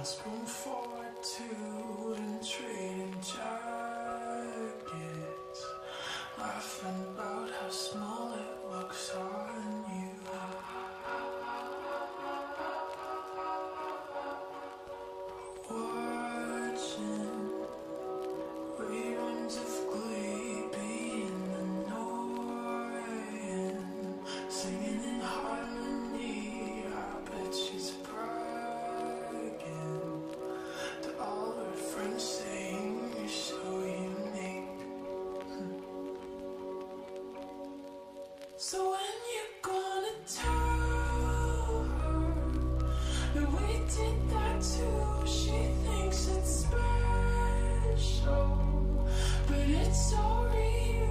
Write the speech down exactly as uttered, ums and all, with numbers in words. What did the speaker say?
Spoon-forward and trading jackets, laughing about how small it looks on you. Watching reruns of Glee, being annoying, singing in harmony. I bet she's bragging to all her friends, saying you're so unique. So when you gonna tell her that we did that too? She thinks it's special, but it's so real.